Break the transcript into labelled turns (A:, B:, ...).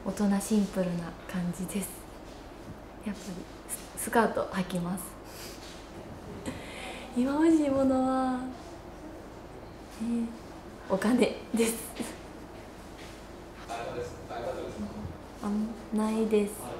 A: 大人シンプルな感じです。やっぱりスカート履きます。今欲しいものは、お金です。ないです。